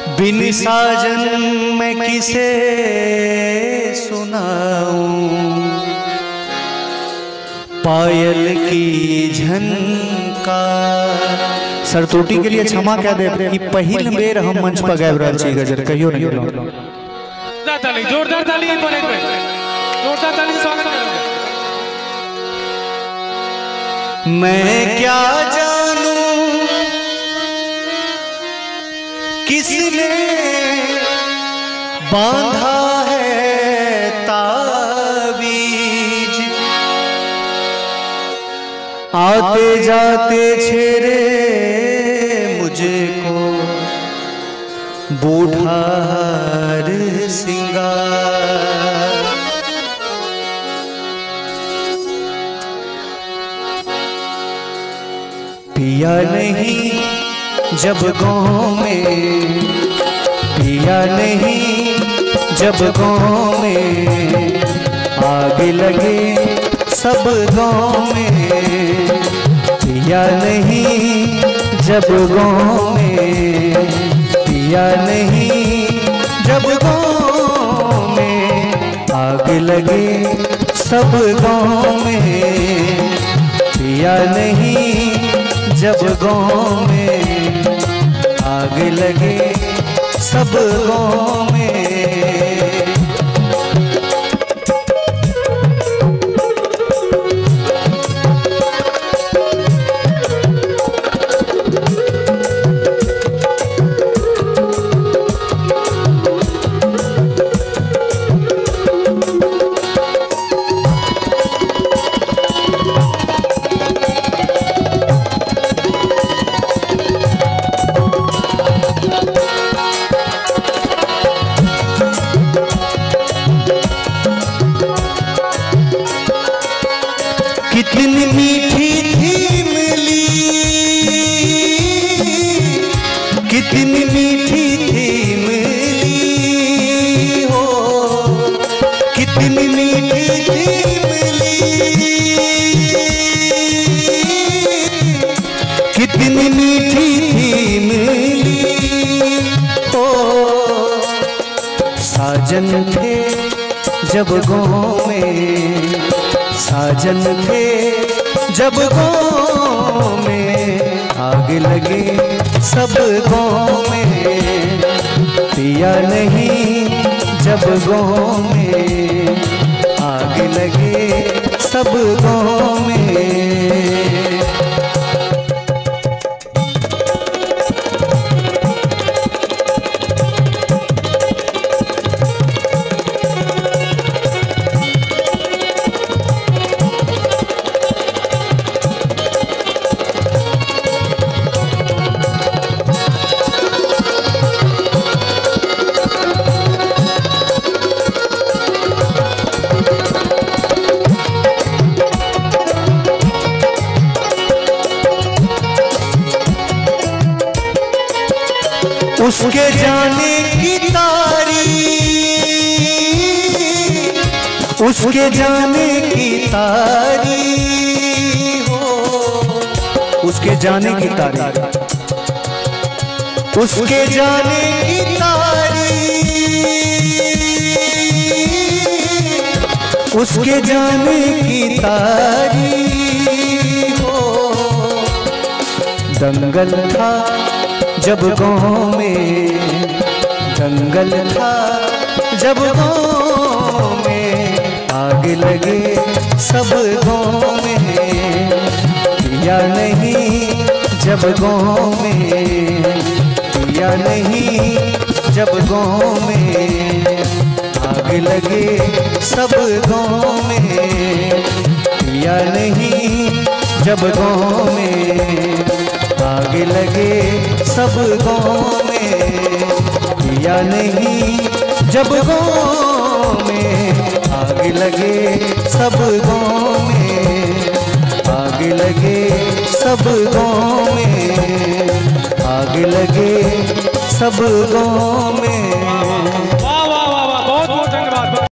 बिन साजन मैं किसे सुनाऊं, पायल की झनकार। सर त्रुटि के लिए क्षमा क्या दे कि पहिल बेर हम मंच पर गाबि रहल छी गजर, कहियो नहीं गेलहुं। जोरदार ताली जोरदार ताली स्वागत करोगे। मैं क्या जानूं किसने बांधा है ताबीज, आते जाते छेड़े मुझे को बूढ़ा हर सिंगार। पिया नहीं जब गाँव में, पिया नहीं जब गाँव में, आग लगे सब गाँव में। पिया नहीं जब गाँव में, पिया नहीं जब गाँव में, आग लगे सब गाँव में। पिया नहीं जब गाँव में, आग लगे सब गाँव में। कितनी मीठी थी इमली, कितनी मीठी थी इमली हो, कितनी मीठी थी इमली, कितनी मीठी थी इमली हो। साजन थे जब गाँव में, साजन थे जब गाँव में, आग लगे सब गाँव में। पिया नहीं जब गाँव में, आग लगे सब गाँव में। उसके जाने की तारीख, उसके जाने की तारीख हो, उसके जाने की तारीख, उसके जाने की तारीख, उसके जाने की तारीख हो। दंगल था जब गाँव में, दंगल था जब गाँव में, आग लगे सब गाँव में। पिया नहीं जब गाँव में, पिया नहीं जब गाँव में, आग लगे सब गाँव में। पिया नहीं जब गाँव में, आग लगे सब गाँव में। पिया नहीं जब गाँव में, आग लगे सब गाँव में, आग लगे सब गाँव में, आग लगे सब गाँव में।